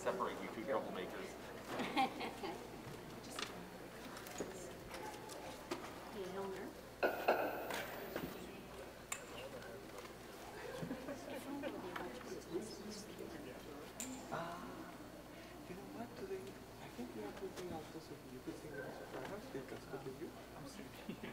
separate you two troublemakers. You know what? Today, I think we are putting also so you could sing it perhaps they can stop with you. I'm sorry.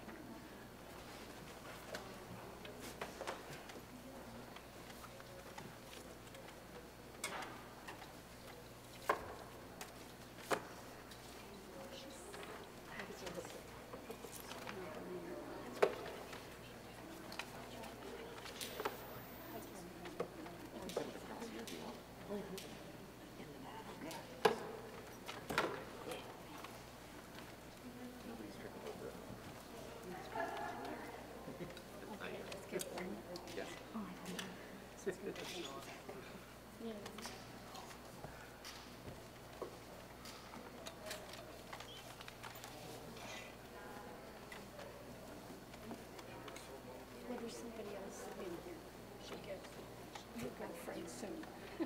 What if somebody else in here? She gets your girlfriend soon.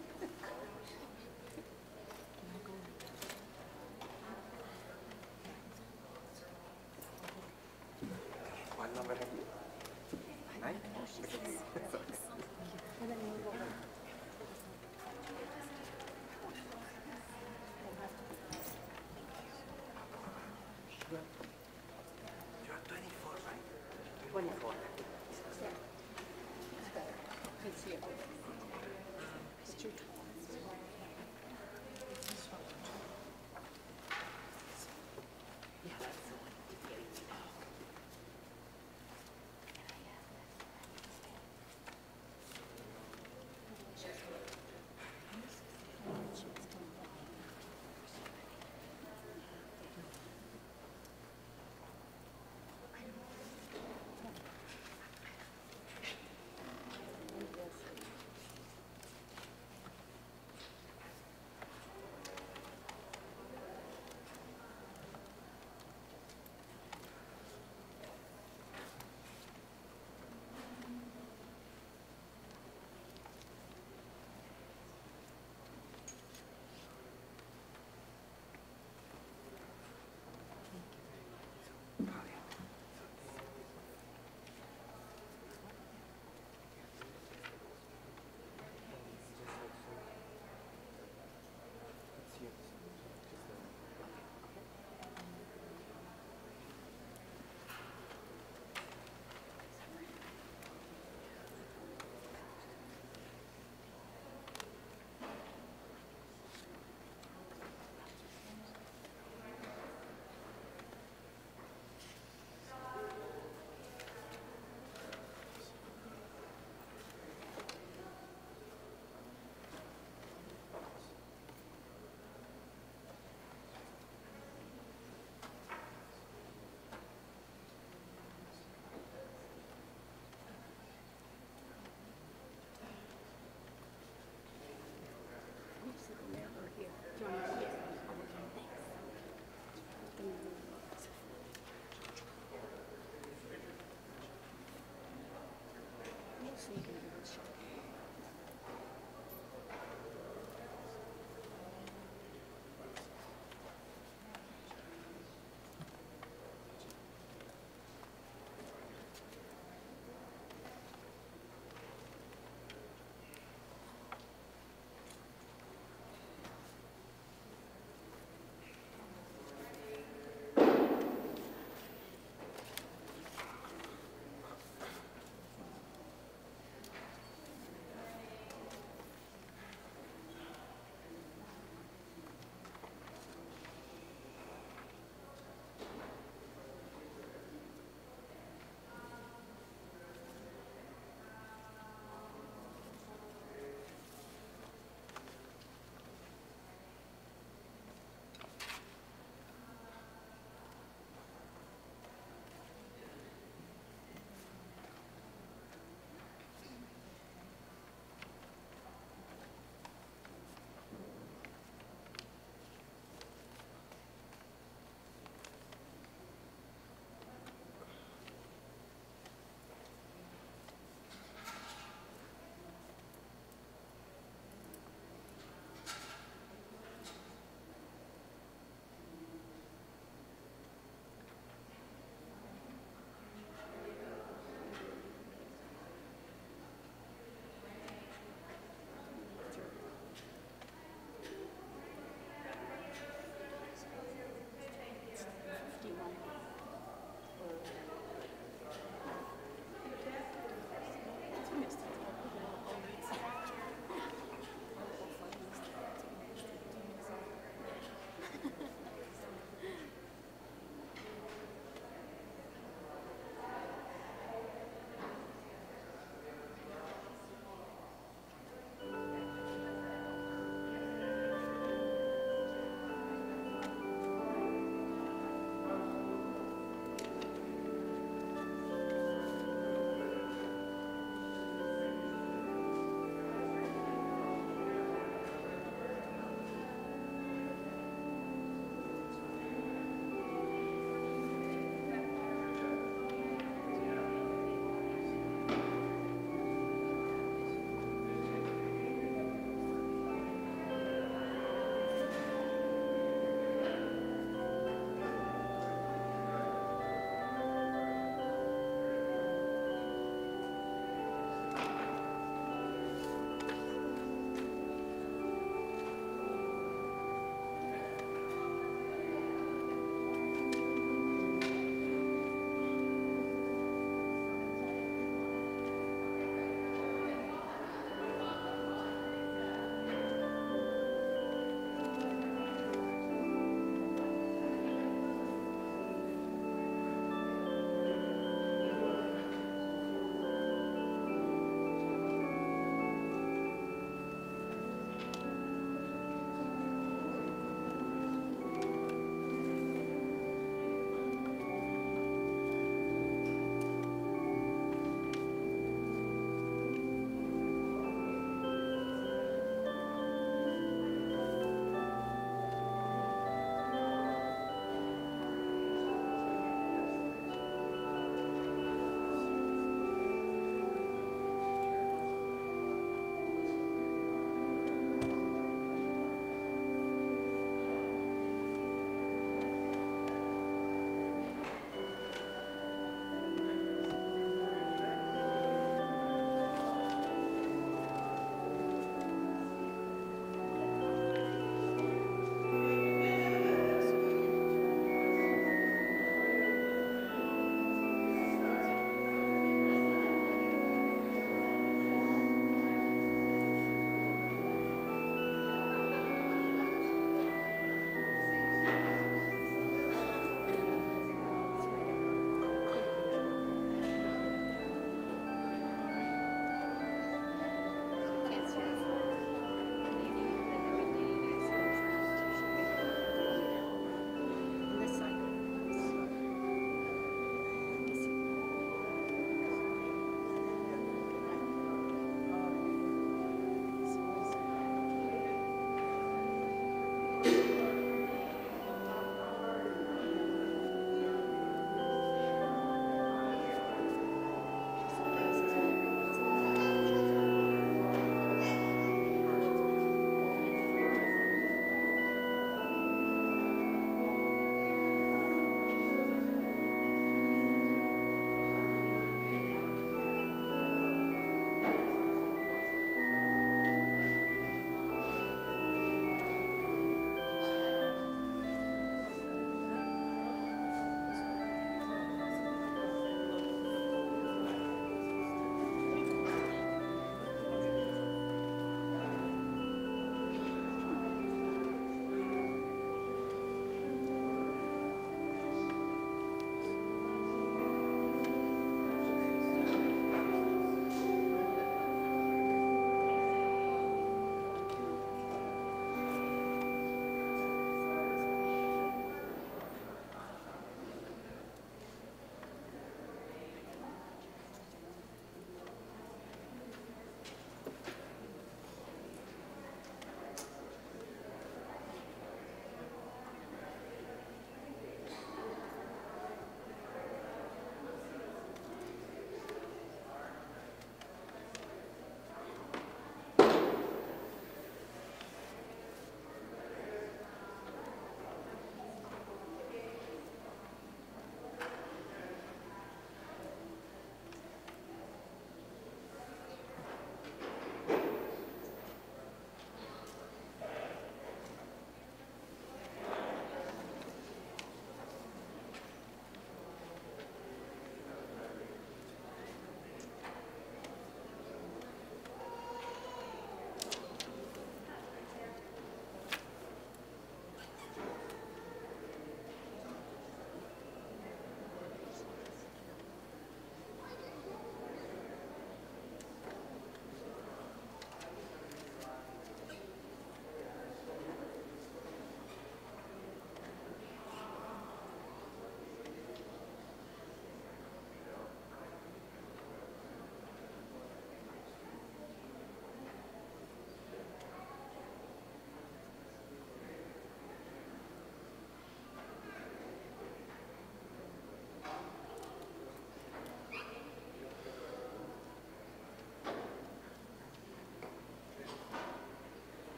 What number have you? 9? And then move over. You are 24, right? 24. Yeah. It's better. You can see it. It's too tall. Yeah, that's the one.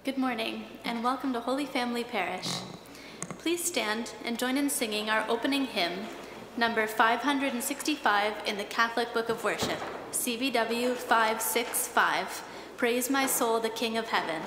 Good morning, and welcome to Holy Family Parish. Please stand and join in singing our opening hymn, number 565 in the Catholic Book of Worship, CBW 565, Praise My Soul, the King of Heaven.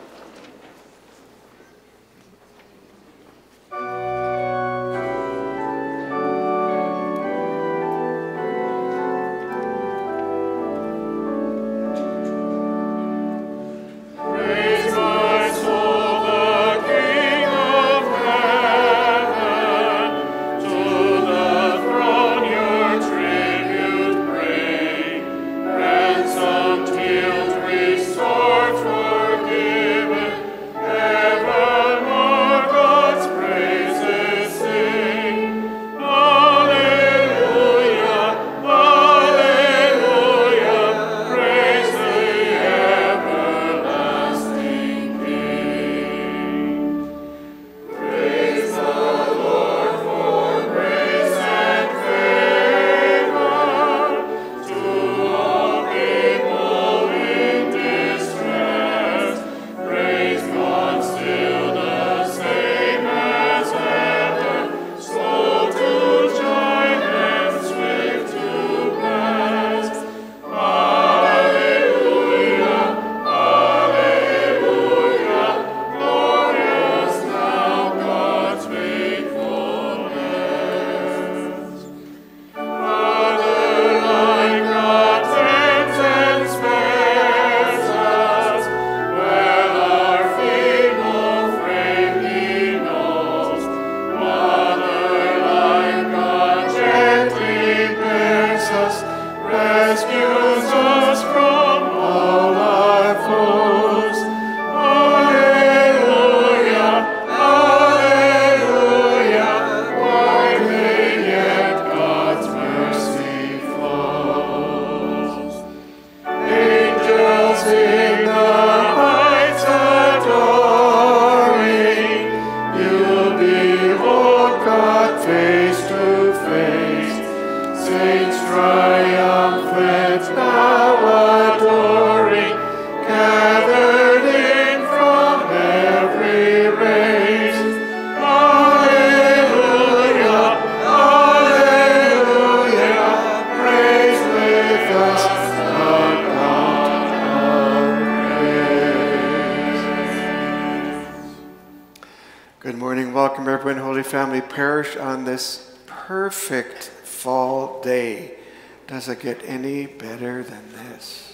Family Parish on this perfect fall day. Does it get any better than this?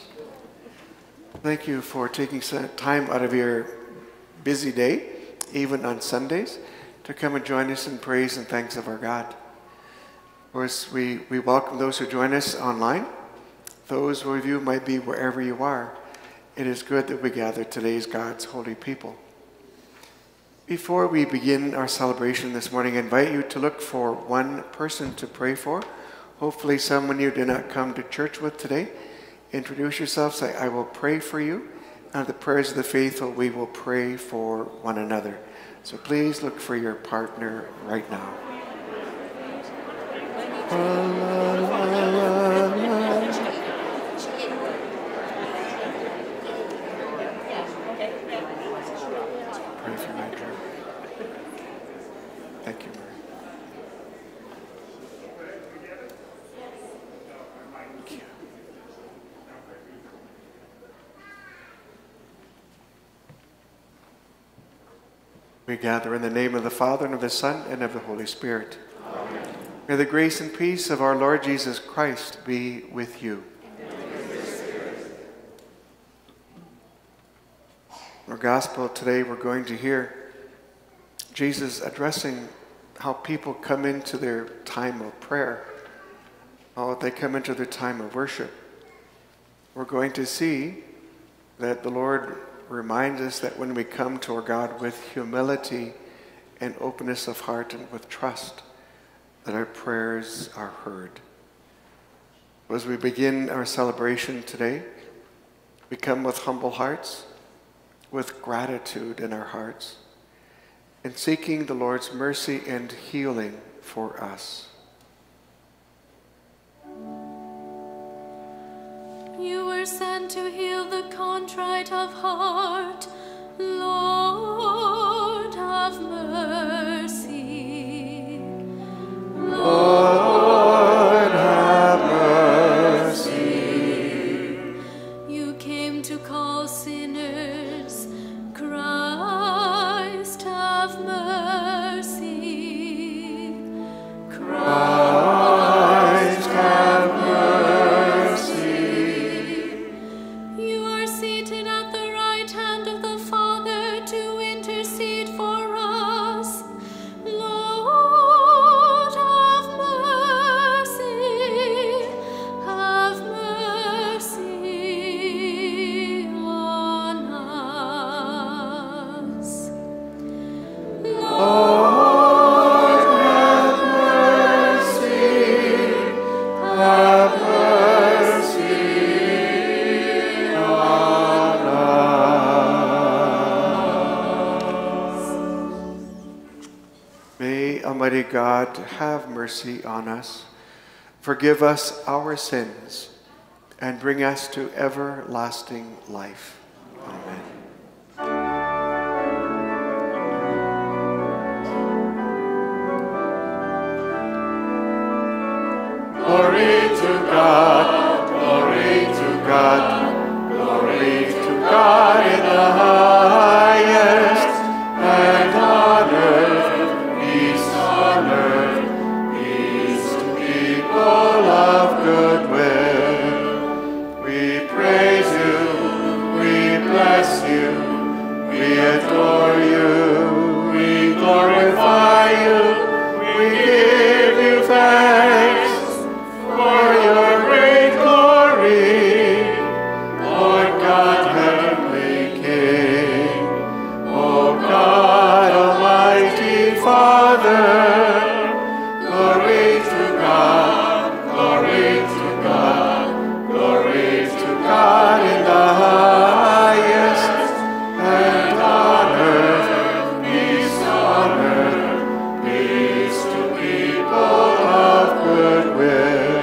Thank you for taking some time out of your busy day, even on Sundays, to come and join us in praise and thanks of our God. Of course, we welcome those who join us online. Those of you might be wherever you are. It is good that we gather today as God's holy people. Before we begin our celebration this morning, I invite you to look for one person to pray for. Hopefully someone you did not come to church with today. Introduce yourself, say, I will pray for you. And the prayers of the faithful, we will pray for one another. So please look for your partner right now. Pray for my dream. Thank you, Mary. Thank you. We gather in the name of the Father, and of the Son, and of the Holy Spirit. Amen. May the grace and peace of our Lord Jesus Christ be with you. Our gospel today, we're going to hear Jesus addressing how people come into their time of prayer, how they come into their time of worship. We're going to see that the Lord reminds us that when we come to our God with humility and openness of heart and with trust, that our prayers are heard. As we begin our celebration today, we come with humble hearts, with gratitude in our hearts, and seeking the Lord's mercy and healing for us. You were sent to heal the contrite of heart. Lord, have mercy. Lord, have mercy. You came to call sinners. Christ, have mercy. Christ, have mercy. You are seated at the right hand of the Father to intercede for us. Lord, have mercy. Have mercy on us. Lord, have mercy. Have mercy on us. May Almighty God have mercy on us, forgive us our sins, and bring us to everlasting life. Amen. Glory to God, glory to God, glory to God in the highest, and on earth, peace to people of good will. We praise you, we bless you, we adore you, we glorify you, we give you thanks for your great glory, Lord God, heavenly King. O God, Almighty Father, glory to God, glory to God, glory to God in the highest, and on earth, peace to people of good will.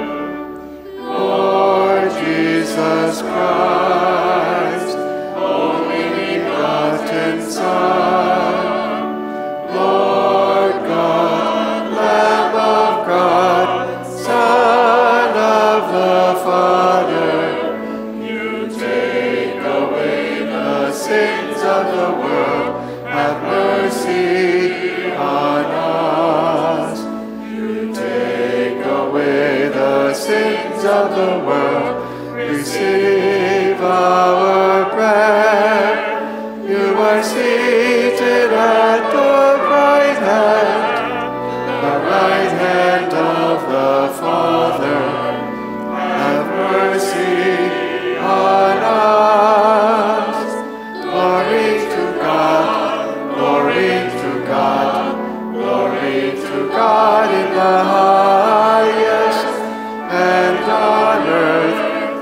Lord Jesus Christ, only begotten Son, Lord God, Lamb of God, Son of the Father, you take away the sins of the world, have mercy on us. You take away the sins of the world, receive our prayer. You are seated at the right hand of the Father. Have mercy on us. Glory to God, glory to God, glory to God in the highest, and on earth,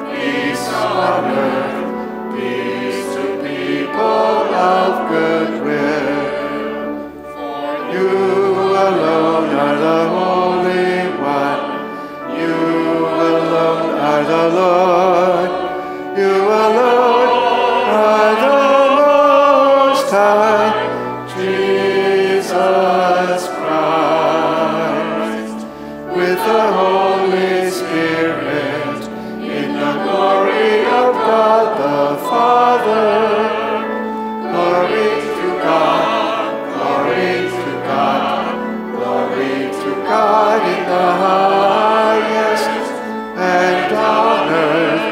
peace to people of good will. You alone are the Holy One. You alone are the Lord. You alone are the Most High, Jesus Christ, with the Holy Spirit, in the glory of God the Father. Glory to God, glory to God, glory to God in the highest, and on earth,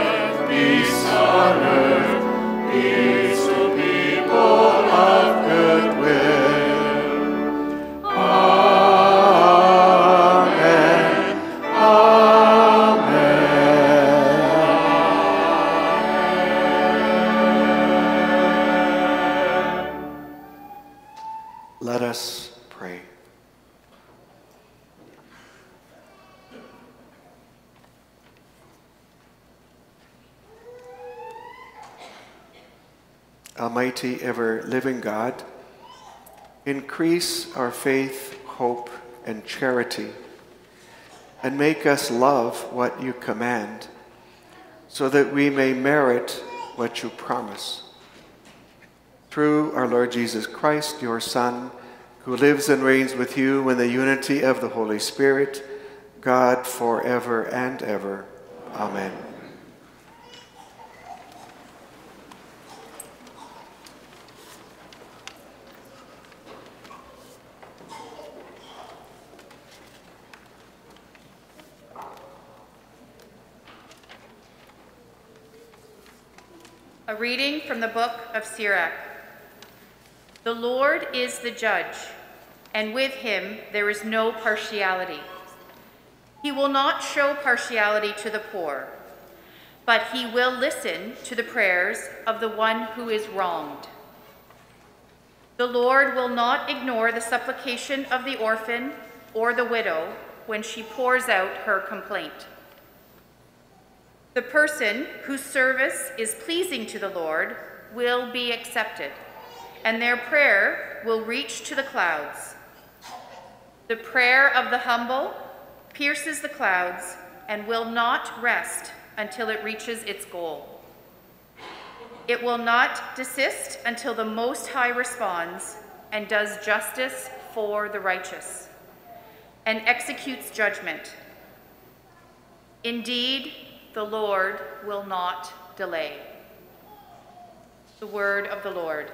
peace to people of good will. Amen. Amen. Let us pray. Almighty, ever-living God, increase our faith, hope, and charity, and make us love what you command, so that we may merit what you promise. Through our Lord Jesus Christ, your Son, who lives and reigns with you in the unity of the Holy Spirit, God forever and ever. Amen. A reading from the book of Sirach. The Lord is the judge, and with him there is no partiality. He will not show partiality to the poor, but he will listen to the prayers of the one who is wronged. The Lord will not ignore the supplication of the orphan or the widow when she pours out her complaint. The person whose service is pleasing to the Lord will be accepted, and their prayer will reach to the clouds. The prayer of the humble pierces the clouds and will not rest until it reaches its goal. It will not desist until the Most High responds and does justice for the righteous and executes judgment. Indeed, the Lord will not delay. The word of the Lord.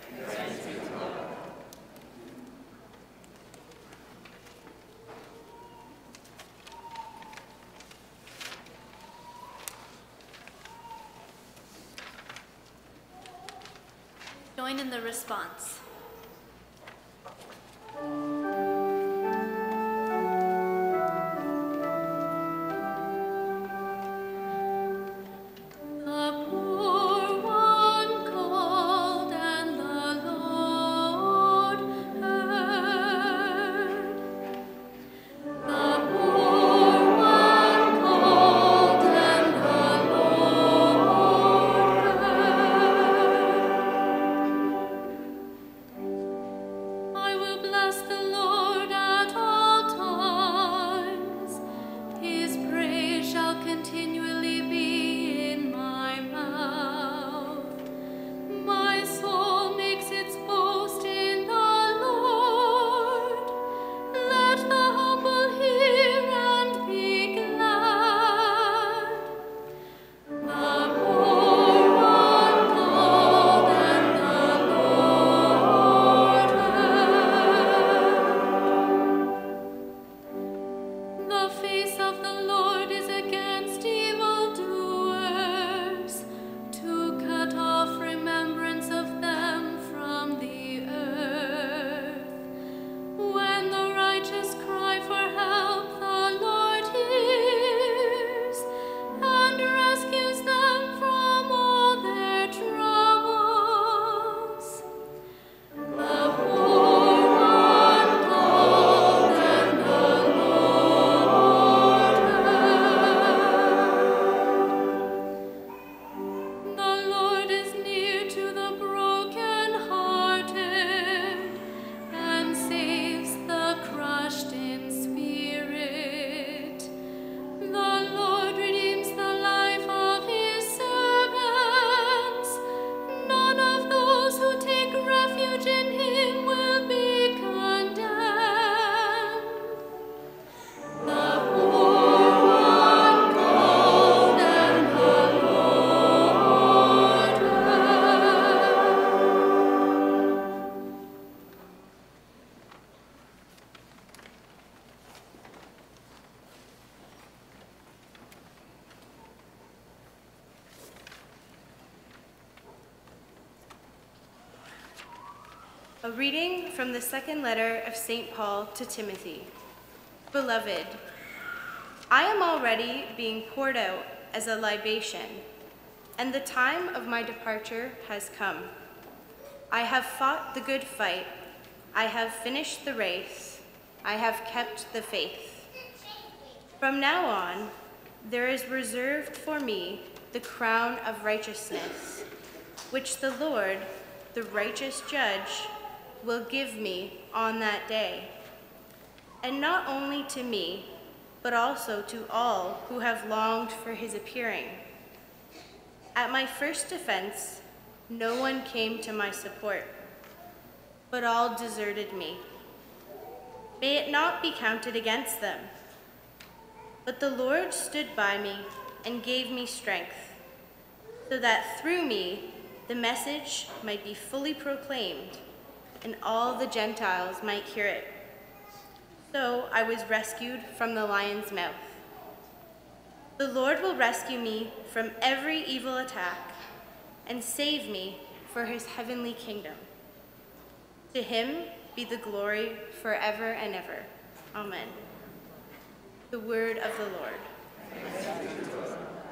Join in the response. A reading from the second letter of St. Paul to Timothy. Beloved, I am already being poured out as a libation, and the time of my departure has come. I have fought the good fight. I have finished the race. I have kept the faith. From now on, there is reserved for me the crown of righteousness, which the Lord, the righteous judge, will give me on that day, and not only to me, but also to all who have longed for his appearing. At my first defense, no one came to my support, but all deserted me. May it not be counted against them. But the Lord stood by me and gave me strength, so that through me the message might be fully proclaimed, and all the Gentiles might hear it. So I was rescued from the lion's mouth. The Lord will rescue me from every evil attack and save me for his heavenly kingdom. To him be the glory forever and ever. Amen. The word of the Lord.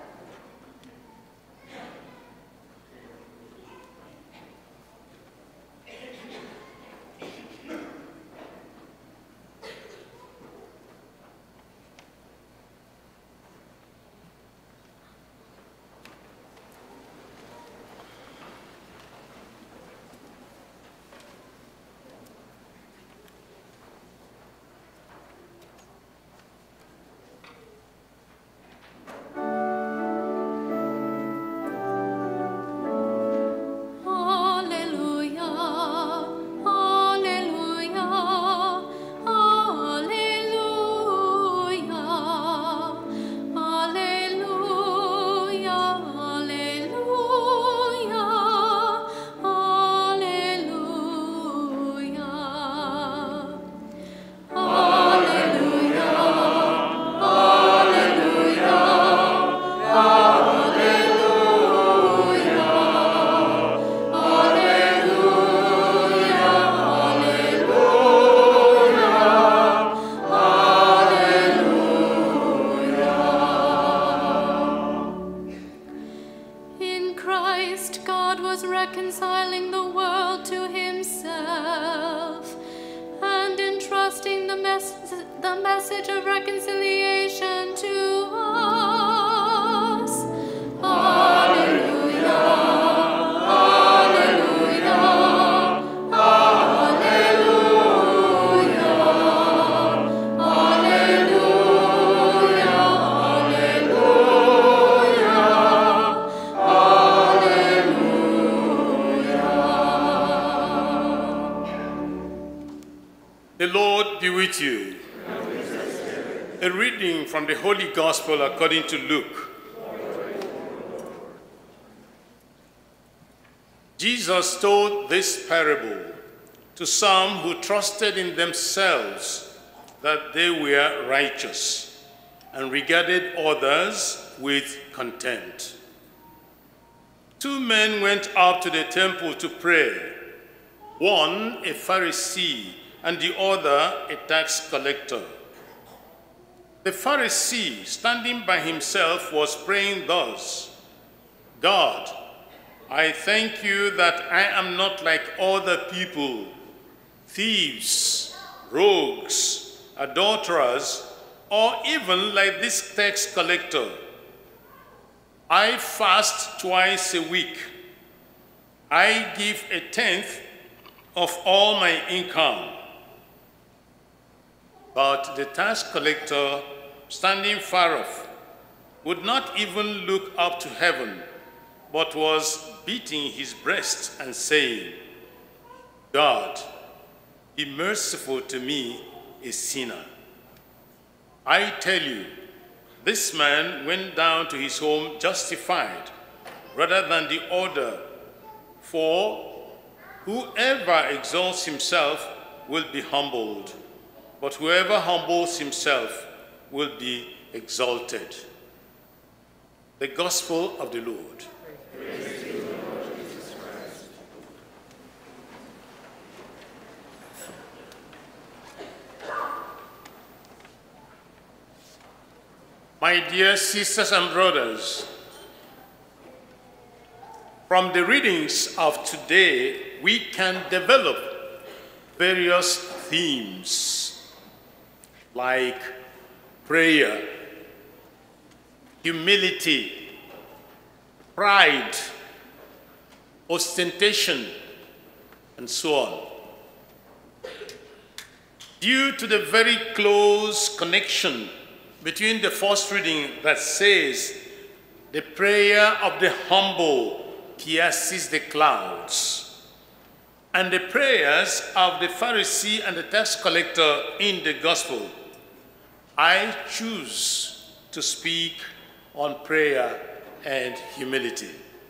The Lord be with you. A reading from the Holy Gospel according to Luke. Jesus told this parable to some who trusted in themselves that they were righteous and regarded others with contempt. Two men went up to the temple to pray, one a Pharisee and the other a tax collector. The Pharisee, standing by himself, was praying thus: God, I thank you that I am not like other people, thieves, rogues, adulterers, or even like this tax collector. I fast twice a week. I give a tenth of all my income. But the tax collector, standing far off, would not even look up to heaven, but was beating his breast and saying, God, be merciful to me, a sinner. I tell you, this man went down to his home justified rather than the other. For whoever exalts himself will be humbled, but whoever humbles himself will be exalted. The Gospel of the Lord. Praise to you, Lord Jesus Christ. My dear sisters and brothers, from the readings of today, we can develop various themes like prayer, humility, pride, ostentation, and so on. Due to the very close connection between the first reading that says, the prayer of the humble pierces the clouds. And the prayers of the Pharisee and the tax collector in the gospel, I choose to speak on prayer and humility.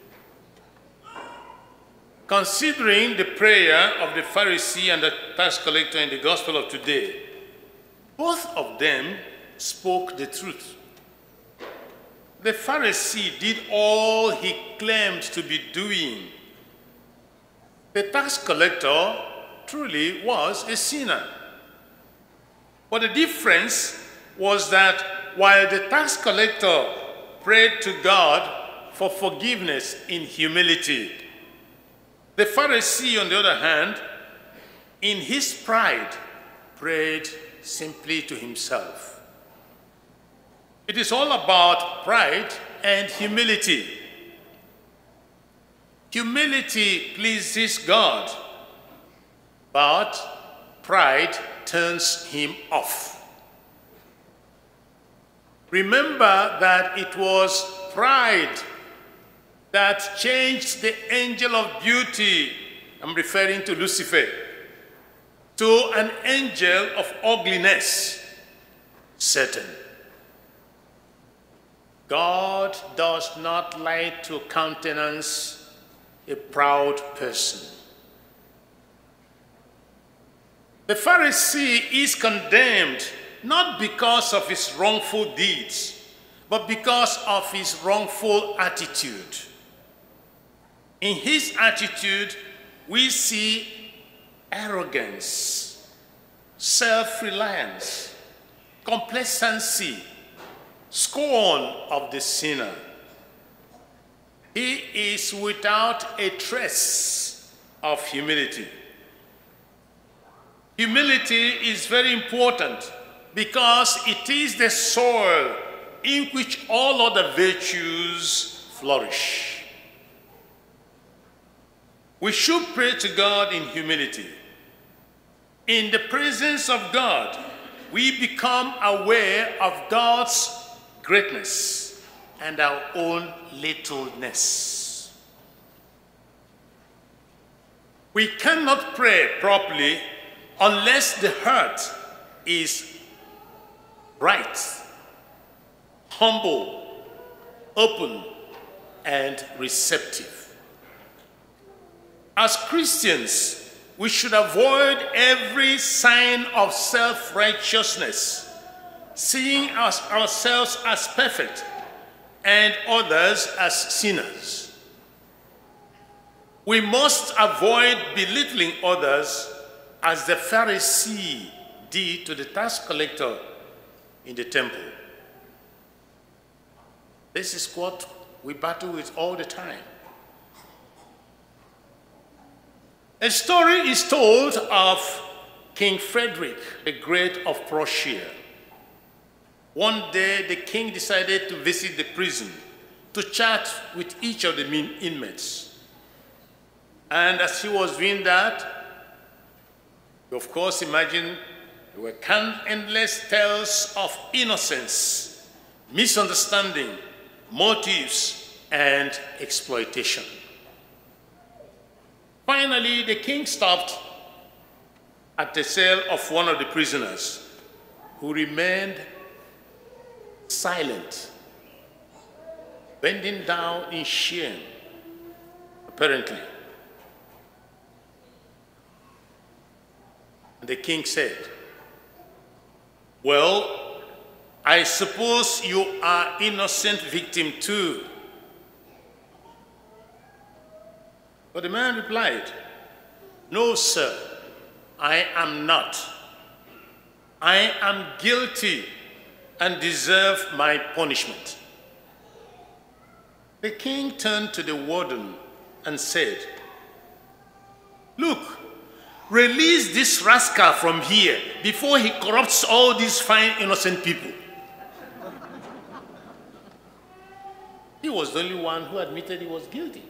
Considering the prayer of the Pharisee and the tax collector in the gospel of today, both of them spoke the truth. The Pharisee did all he claimed to be doing. The tax collector truly was a sinner. But the difference was that while the tax collector prayed to God for forgiveness in humility, the Pharisee, on the other hand, in his pride, prayed simply to himself. It is all about pride and humility. Humility pleases God, but pride turns him off. Remember that it was pride that changed the angel of beauty, I'm referring to Lucifer, to an angel of ugliness, Satan. God does not like to countenance a proud person. The Pharisee is condemned not because of his wrongful deeds, but because of his wrongful attitude. In his attitude, we see arrogance, self-reliance, complacency, scorn of the sinner. He is without a trace of humility. Humility is very important because it is the soil in which all other virtues flourish. We should pray to God in humility. In the presence of God, we become aware of God's greatness and our own littleness. We cannot pray properly unless the heart is right, humble, open, and receptive. As Christians, we should avoid every sign of self-righteousness, seeing ourselves as perfect and others as sinners. We must avoid belittling others as the Pharisee did to the tax collector in the temple. This is what we battle with all the time. A story is told of King Frederick the Great of Prussia. One day, the king decided to visit the prison to chat with each of the inmates. And as he was doing that, you of course imagine there were endless tales of innocence, misunderstanding, motives, and exploitation. Finally, the king stopped at the cell of one of the prisoners, who remained silent, bending down in shame, apparently. And the king said, "Well, I suppose you are innocent victim too." But the man replied, "No, sir, I am not. I am guilty and deserve my punishment." The king turned to the warden and said, "Look, release this rascal from here before he corrupts all these fine, innocent people." He was the only one who admitted he was guilty.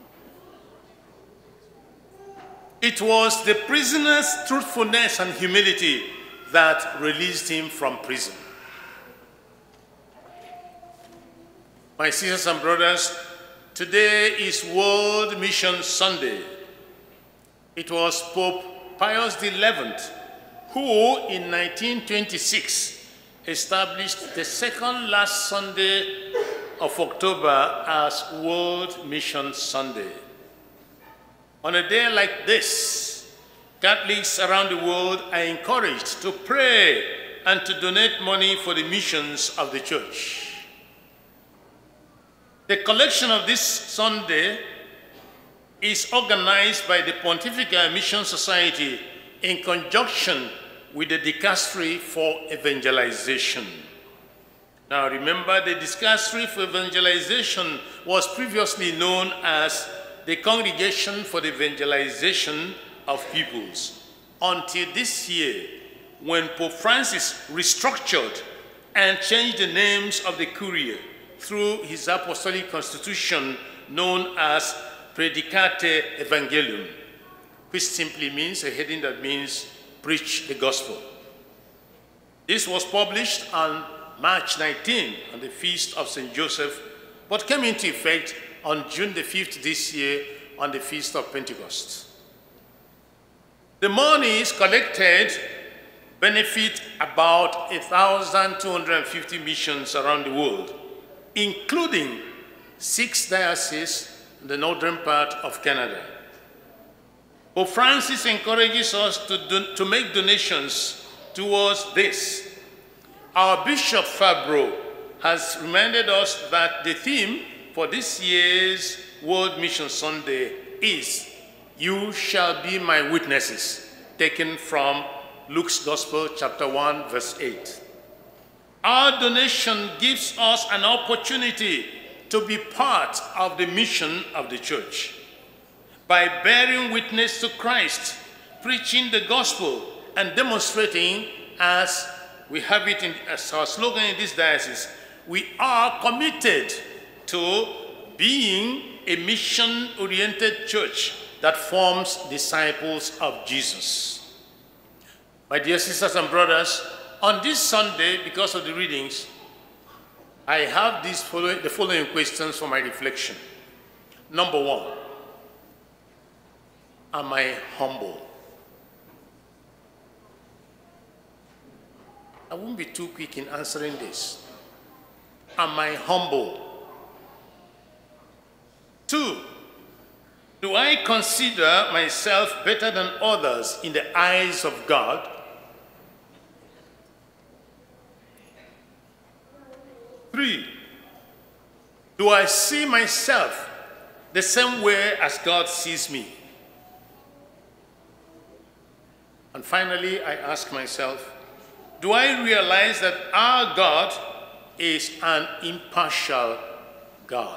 It was the prisoner's truthfulness and humility that released him from prison. My sisters and brothers, Today is World Mission Sunday. It was Pope Pius XI who, in 1926, established the second last Sunday of October as World Mission Sunday. On a day like this, Catholics around the world are encouraged to pray and to donate money for the missions of the Church. The collection of this Sunday is organized by the Pontifical Mission Society in conjunction with the Dicastery for Evangelization. Now remember, the Dicastery for Evangelization was previously known as the Congregation for the Evangelization of Peoples, until this year, when Pope Francis restructured and changed the names of the Curia through his apostolic constitution known as Predicate Evangelium, which simply means, a heading that means preach the gospel. This was published on March 19, on the feast of St. Joseph, but came into effect on June the 5th this year, on the feast of Pentecost. The monies collected benefit about 1,250 missions around the world, including 6 dioceses in the northern part of Canada. Pope Francis encourages us to make donations towards this. Our Bishop Fabro has reminded us that the theme for this year's World Mission Sunday is "You shall be my witnesses," taken from Luke's Gospel, chapter 1, verse 8. Our donation gives us an opportunity to be part of the mission of the Church. By bearing witness to Christ, preaching the gospel, and demonstrating, as we have it as our slogan in this diocese, we are committed to being a mission-oriented church that forms disciples of Jesus. My dear sisters and brothers, on this Sunday, because of the readings, I have the following questions for my reflection. Number 1, am I humble? I won't be too quick in answering this. Am I humble? 2, do I consider myself better than others in the eyes of God? 3, do I see myself the same way as God sees me? And finally, I ask myself, do I realize that our God is an impartial God?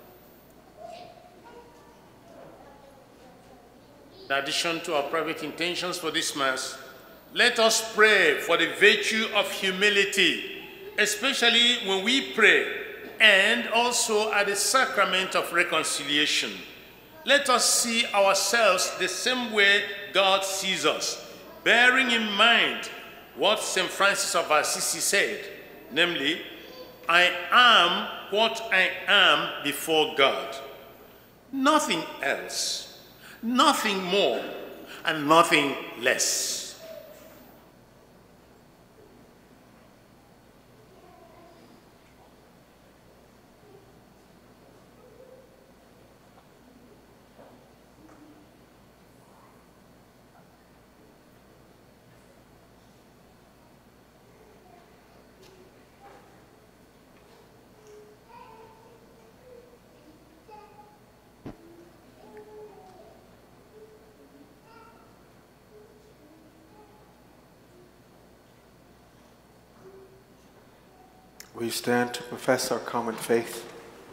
In addition to our private intentions for this Mass, let us pray for the virtue of humility, especially when we pray, and also at the sacrament of reconciliation. Let us see ourselves the same way God sees us, bearing in mind what St. Francis of Assisi said, namely, I am what I am before God. Nothing else, nothing more, and nothing less. We stand to profess our common faith.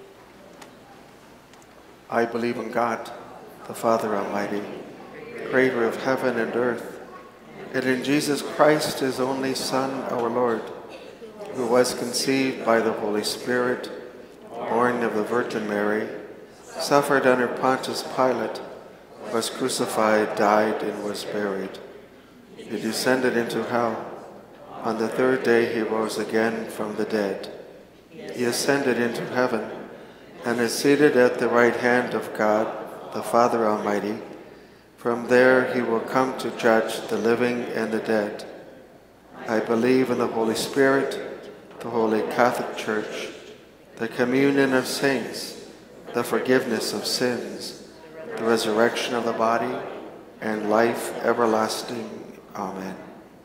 I believe in God, the Father Almighty, creator of heaven and earth, and in Jesus Christ, his only Son, our Lord, who was conceived by the Holy Spirit, born of the Virgin Mary, suffered under Pontius Pilate, was crucified, died, and was buried. He descended into hell. On the third day he rose again from the dead. He ascended into heaven and is seated at the right hand of God, the Father Almighty. From there he will come to judge the living and the dead. I believe in the Holy Spirit, the Holy Catholic Church, the communion of saints, the forgiveness of sins, the resurrection of the body, and life everlasting. Amen.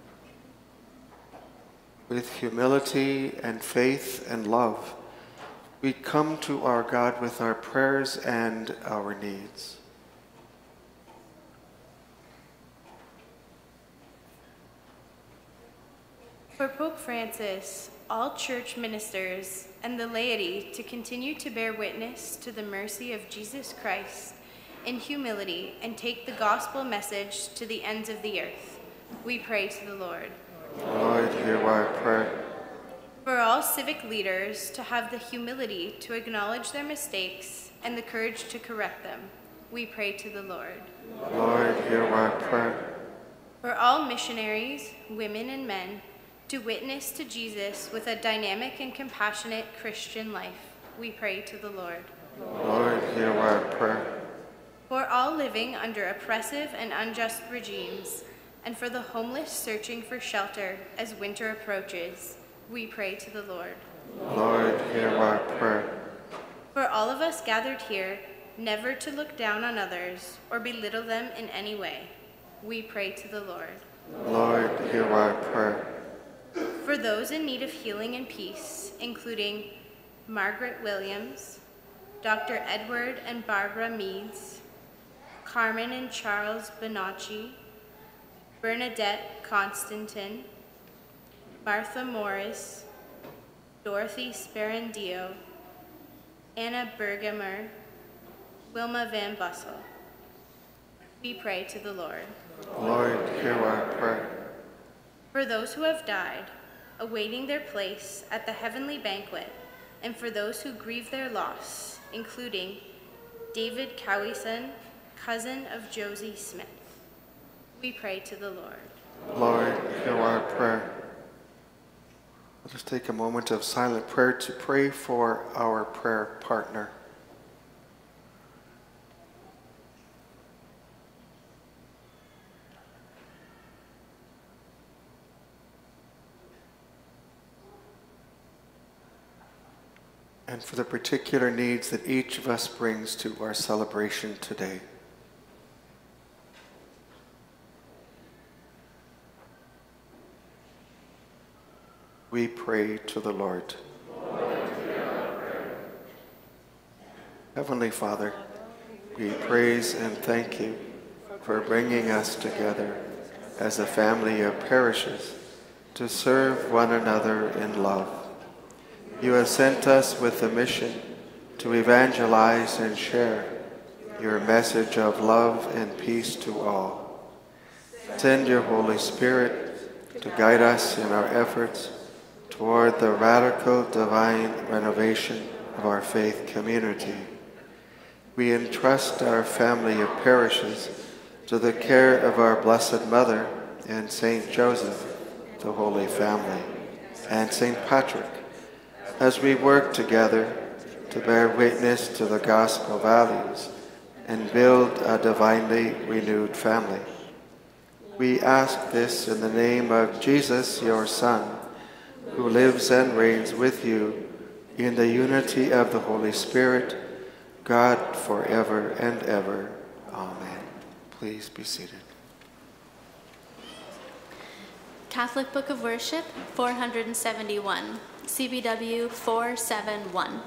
With humility and faith and love, we come to our God with our prayers and our needs. For Pope Francis, all church ministers, and the laity to continue to bear witness to the mercy of Jesus Christ in humility and take the gospel message to the ends of the earth, we pray to the Lord. Lord, hear our prayer. For all civic leaders to have the humility to acknowledge their mistakes and the courage to correct them, we pray to the Lord. Lord, hear our prayer. For all missionaries, women and men, to witness to Jesus with a dynamic and compassionate Christian life, we pray to the Lord. Lord, hear our prayer. For all living under oppressive and unjust regimes, and for the homeless searching for shelter as winter approaches, we pray to the Lord. Lord, hear our prayer. For all of us gathered here, never to look down on others or belittle them in any way, we pray to the Lord. Lord, hear our prayer. For those in need of healing and peace, including Margaret Williams, Dr. Edward and Barbara Meads, Carmen and Charles Bonacci, Bernadette Constantin, Martha Morris, Dorothy Sparandio, Anna Bergamer, Wilma Van Bussel. We pray to the Lord. Lord, hear our prayer. For those who have died, awaiting their place at the heavenly banquet, and for those who grieve their loss, including David Cowieson, cousin of Josie Smith, we pray to the Lord. Lord, hear our prayer. Let us take a moment of silent prayer to pray for our prayer partner. And for the particular needs that each of us brings to our celebration today. We pray to the Lord. Heavenly Father, we praise and thank you for bringing us together as a family of parishes to serve one another in love. You have sent us with a mission to evangelize and share your message of love and peace to all. Send your Holy Spirit to guide us in our efforts toward the radical divine renovation of our faith community. We entrust our family of parishes to the care of our Blessed Mother and Saint Joseph, the Holy Family, and Saint Patrick, as we work together to bear witness to the gospel values and build a divinely renewed family. We ask this in the name of Jesus, your Son, who lives and reigns with you in the unity of the Holy Spirit, God forever and ever. Amen. Please be seated. Catholic Book of Worship, 471, CBW 471.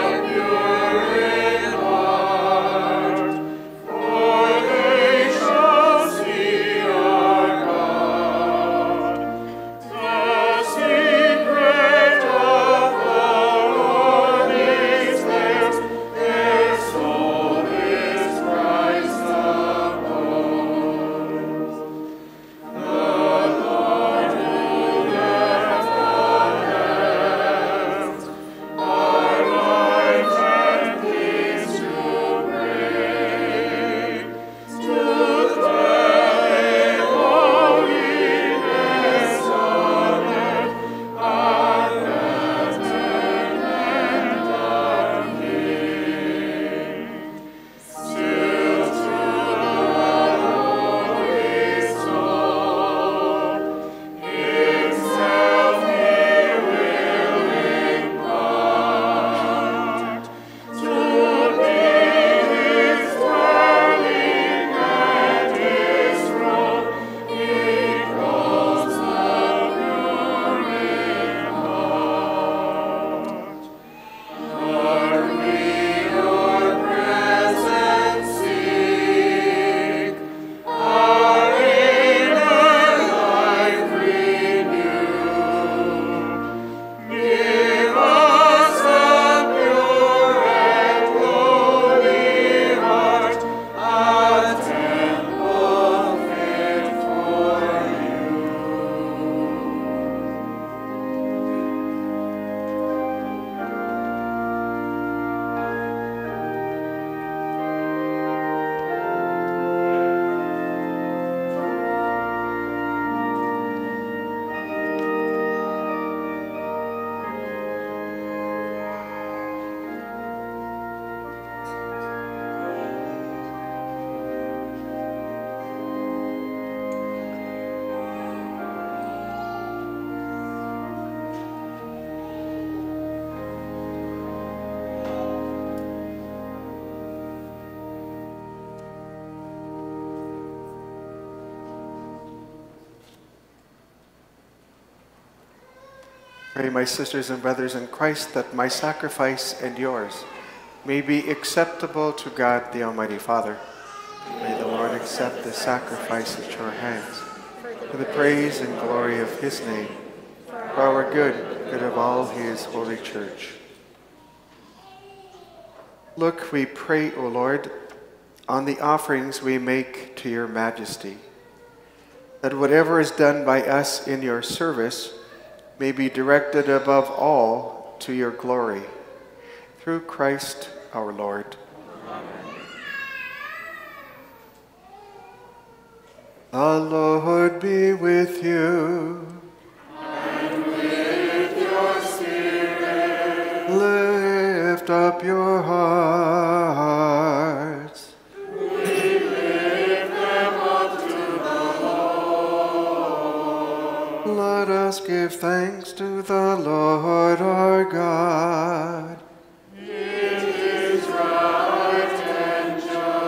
For they shall Pray, my sisters and brothers in Christ, that my sacrifice and yours may be acceptable to God the Almighty Father. May the Lord accept the sacrifice at your hands for the praise and glory of his name, for our good of all his holy church. Look, we pray, O Lord, on the offerings we make to your majesty, that whatever is done by us in your service may be directed above all to your glory. Through Christ our Lord. Amen. The Lord be with you. And with your spirit. Lift up your hearts. We lift them up to the Lord. Let us give thanks to the Lord our God. It is right and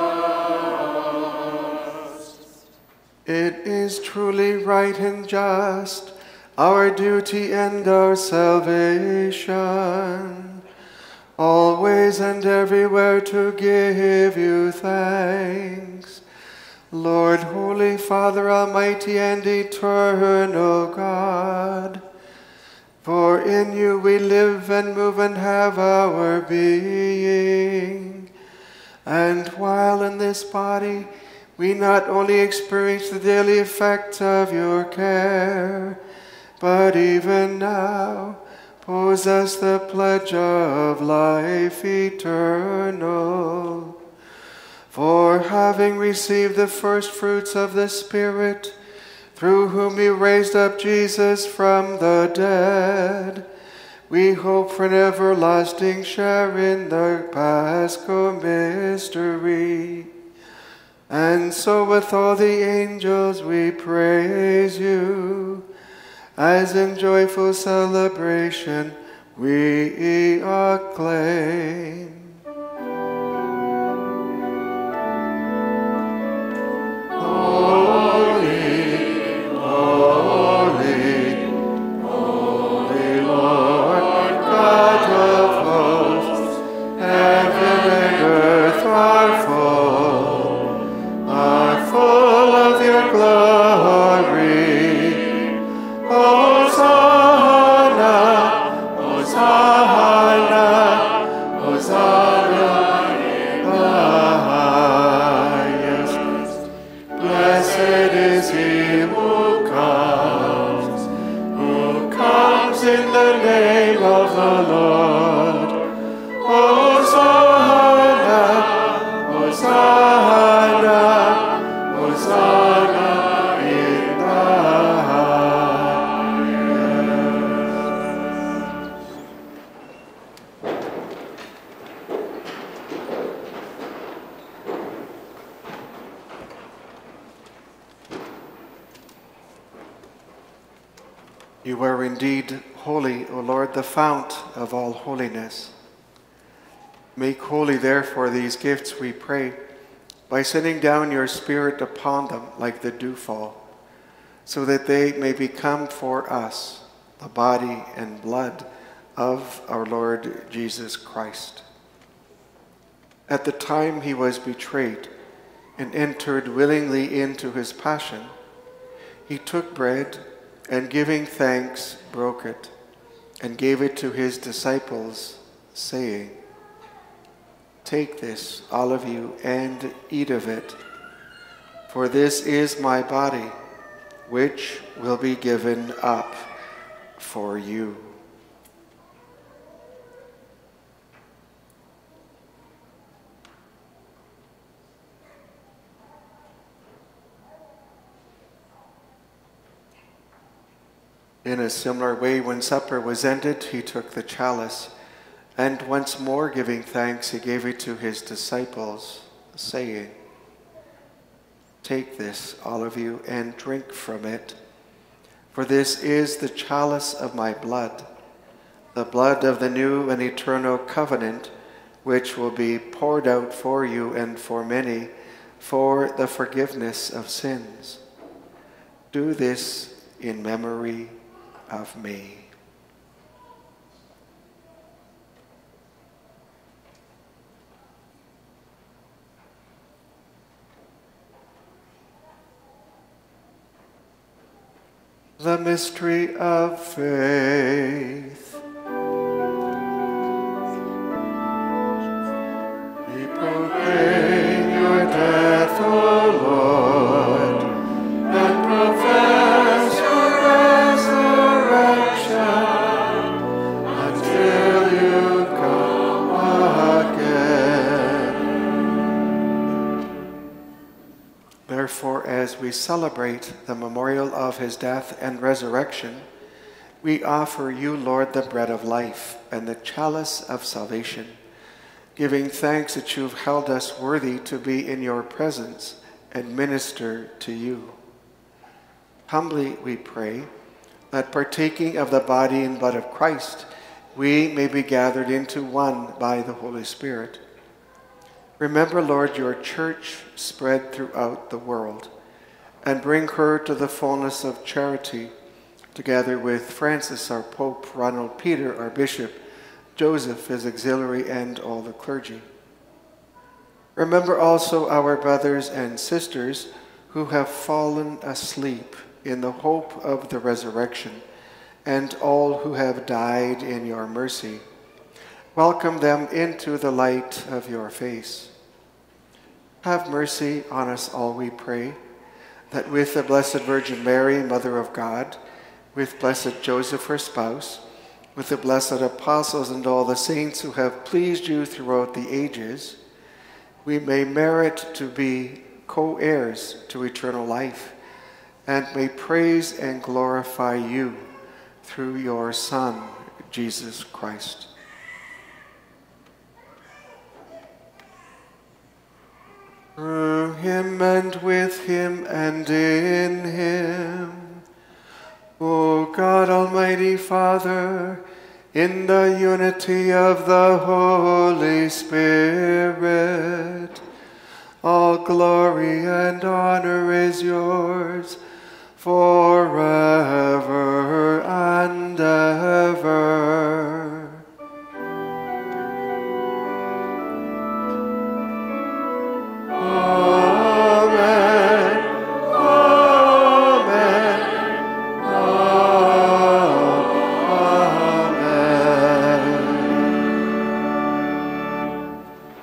just. It is truly right and just, our duty and our salvation, always and everywhere to give you thanks. Lord, Holy Father, Almighty and eternal God, for in you we live and move and have our being. And while in this body we not only experience the daily effects of your care, but even now possess the pledge of life eternal. For having received the first fruits of the Spirit, through whom you raised up Jesus from the dead, we hope for an everlasting share in the Paschal mystery. And so with all the angels we praise you, as in joyful celebration we acclaim. You are indeed holy, O Lord, the fount of all holiness. Make holy, therefore, these gifts, we pray, by sending down your Spirit upon them like the dewfall, so that they may become for us the body and blood of our Lord Jesus Christ. At the time he was betrayed and entered willingly into his passion, he took bread and giving thanks, broke it, and gave it to his disciples, saying, "Take this, all of you, and eat of it, for this is my body, which will be given up for you." In a similar way, when supper was ended, he took the chalice, and once more giving thanks, he gave it to his disciples, saying, "Take this, all of you, and drink from it, for this is the chalice of my blood, the blood of the new and eternal covenant, which will be poured out for you and for many for the forgiveness of sins. Do this in memory of me." The mystery of faith. We proclaim your death, O Lord, and profess your resurrection until you come again. Therefore, as we celebrate the memorial of his death and resurrection, we offer you, Lord, the bread of life and the chalice of salvation, giving thanks that you've held us worthy to be in your presence and minister to you. Humbly we pray that, partaking of the body and blood of Christ, we may be gathered into one by the Holy Spirit. Remember, Lord, your church spread throughout the world, and bring her to the fullness of charity, together with Francis, our Pope, Ronald Peter, our Bishop, Joseph, his auxiliary, and all the clergy. Remember also our brothers and sisters who have fallen asleep in the hope of the resurrection, and all who have died in your mercy. Welcome them into the light of your face. Have mercy on us all, we pray, that with the Blessed Virgin Mary, Mother of God, with blessed Joseph, her spouse, with the blessed apostles and all the saints who have pleased you throughout the ages, we may merit to be co-heirs to eternal life, and may praise and glorify you through your Son, Jesus Christ. Through him and with him and in him, O God, Almighty Father, in the unity of the Holy Spirit, all glory and honor is yours forever and ever. Amen. Amen. Amen.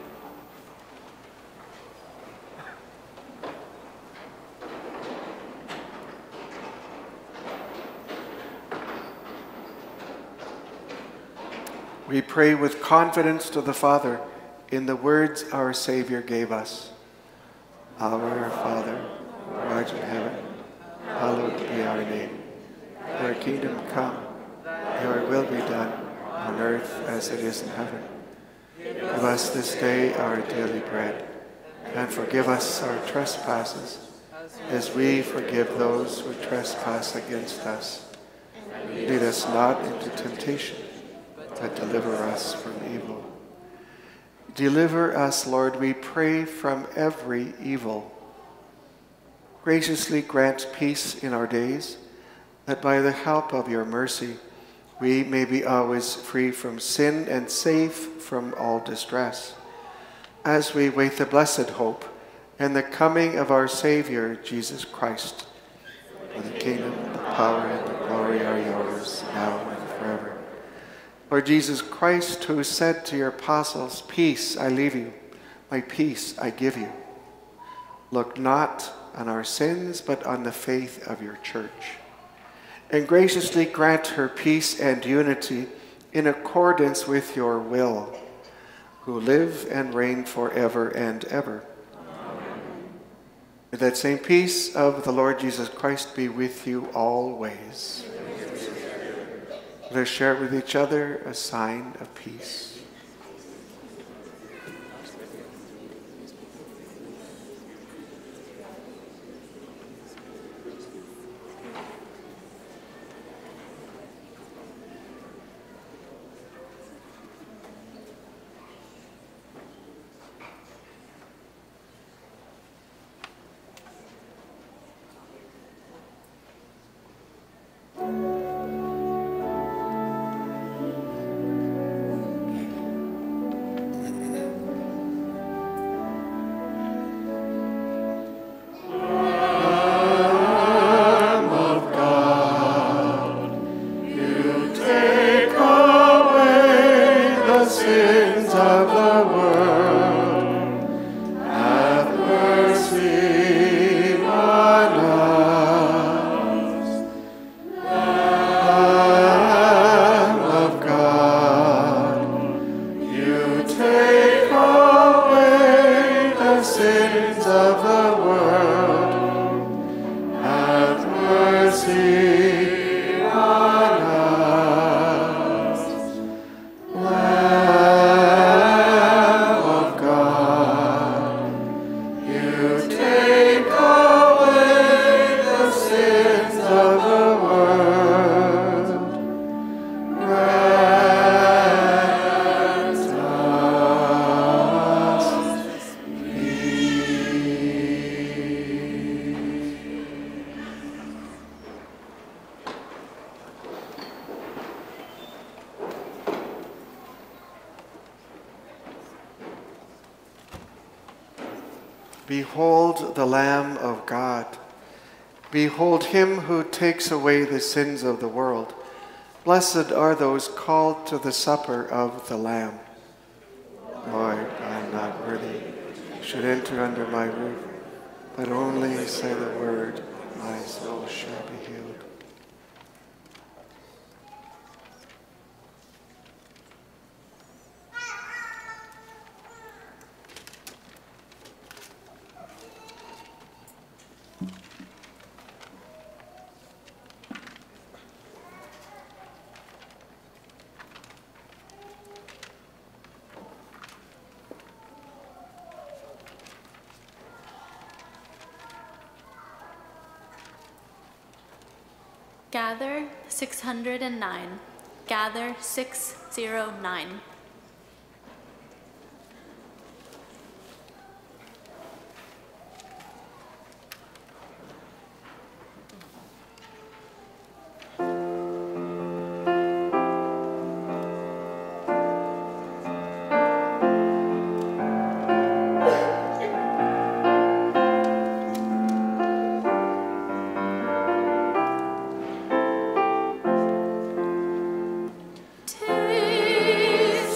We pray with confidence to the Father in the words our Savior gave us. Our Father, who art in heaven, hallowed be our name. Thy kingdom come, your will be done, on earth as it is in heaven. Give us this day our daily bread, and forgive us our trespasses, as we forgive those who trespass against us. Lead us not into temptation, but deliver us from evil. Deliver us, Lord, we pray, from every evil. Graciously grant peace in our days, that by the help of your mercy we may be always free from sin and safe from all distress, as we wait the blessed hope and the coming of our Savior, Jesus Christ. For the kingdom, the power, and the glory are yours, now and forever. Lord Jesus Christ, who said to your apostles, "Peace I leave you, my peace I give you," look not on our sins, but on the faith of your church, and graciously grant her peace and unity in accordance with your will, who live and reign forever and ever. Amen. May that same peace of the Lord Jesus Christ be with you always. Let us share with each other a sign of peace. the sins of the world, have mercy on us. Lamb of God, you take away the sins of the world, have mercy on us. Lamb of God, you take away the sins of the world, grant us Behold the Lamb of God. Behold him who takes away the sins of the world. Blessed are those called to the supper of the Lamb. Lord, I am not worthy you should enter under my roof, but only say the word, my soul shall be healed. Gather 609. Gather 609. Tis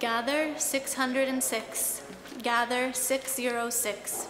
Gather 606. Gather 606.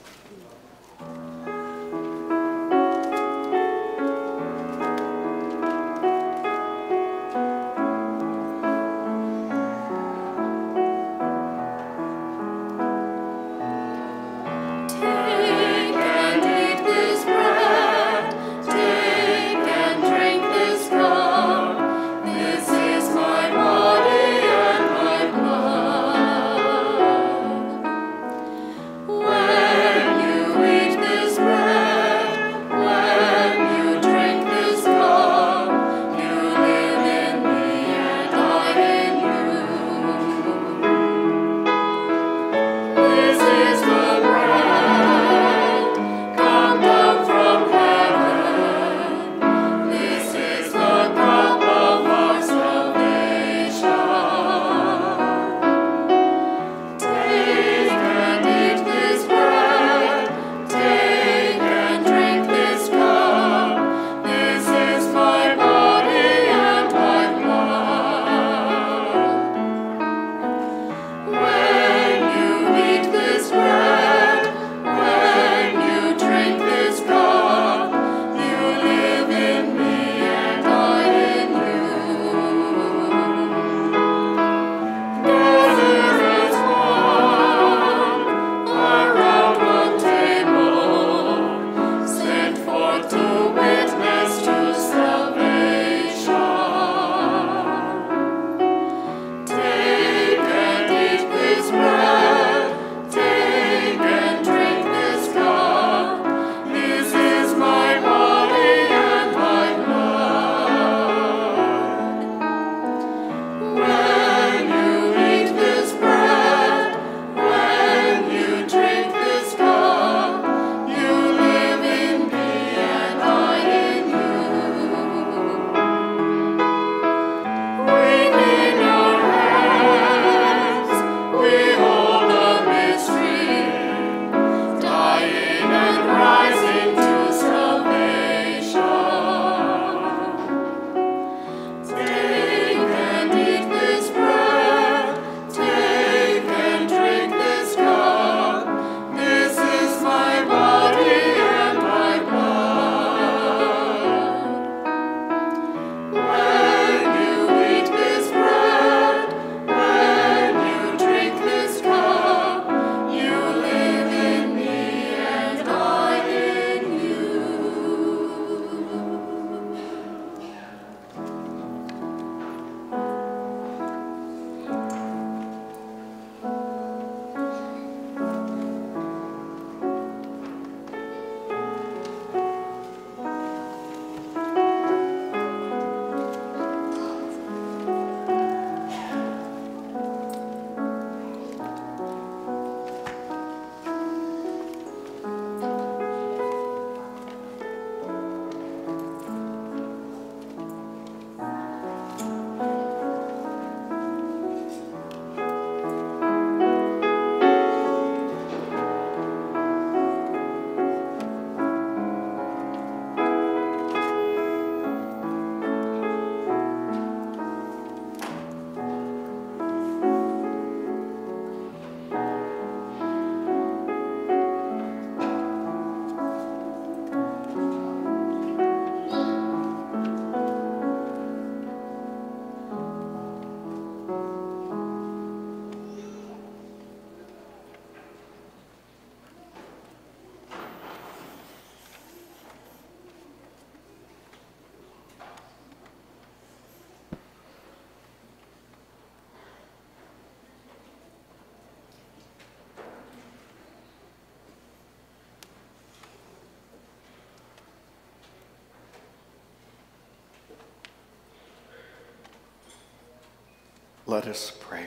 Let us pray.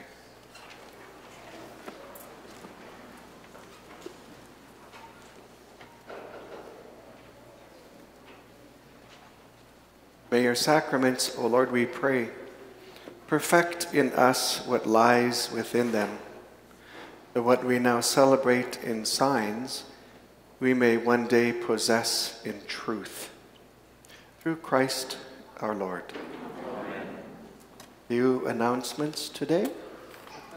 May your sacraments, O Lord, we pray, perfect in us what lies within them, that what we now celebrate in signs, we may one day possess in truth. Through Christ our Lord. Amen. Few announcements today.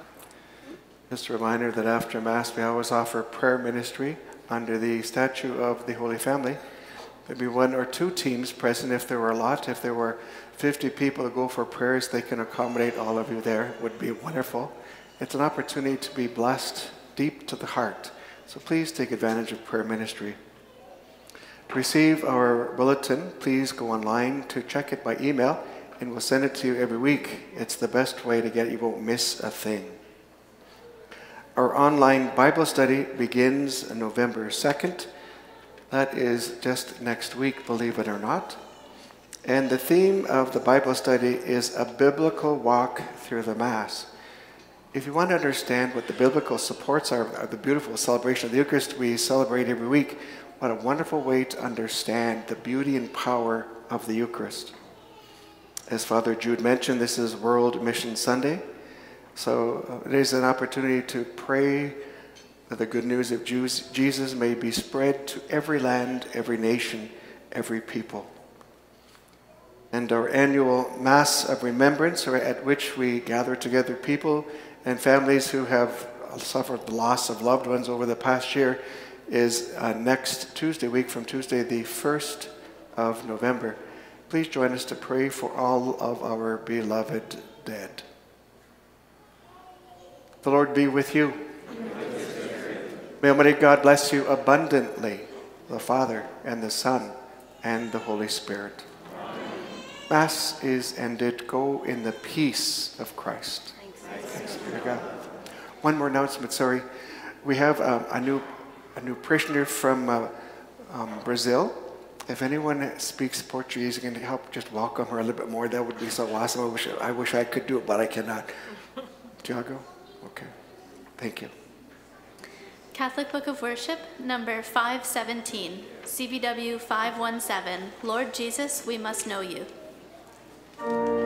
Just a reminder that after Mass we always offer prayer ministry under the statue of the Holy Family. There'd be 1 or 2 teams present if there were a lot. If there were 50 people to go for prayers, they can accommodate all of you there. It would be wonderful. It's an opportunity to be blessed deep to the heart. So please take advantage of prayer ministry. To receive our bulletin, please go online to check it by email, and we'll send it to you every week. It's the best way to get it. You won't miss a thing. Our online Bible study begins on November 2nd. That is just next week, believe it or not. And the theme of the Bible study is a biblical walk through the Mass. If you want to understand what the biblical supports are of the beautiful celebration of the Eucharist we celebrate every week, what a wonderful way to understand the beauty and power of the Eucharist. As Father Jude mentioned, this is World Mission Sunday. So it is an opportunity to pray that the good news of Jesus may be spread to every land, every nation, every people. And our annual Mass of Remembrance, at which we gather together people and families who have suffered the loss of loved ones over the past year, is next Tuesday week, from Tuesday the 1st of November. Please join us to pray for all of our beloved dead. The Lord be with you. May Almighty God bless you abundantly, the Father and the Son and the Holy Spirit. Amen. Mass is ended. Go in the peace of Christ. Thanks be to God. One more announcement, sorry. We have a new parishioner from Brazil. If anyone speaks Portuguese and can help just welcome her a little bit more, that would be so awesome. I wish I could do it, but I cannot. Tiago? Okay. Thank you. Catholic Book of Worship, number 517, CBW 517, Lord Jesus, we must know you.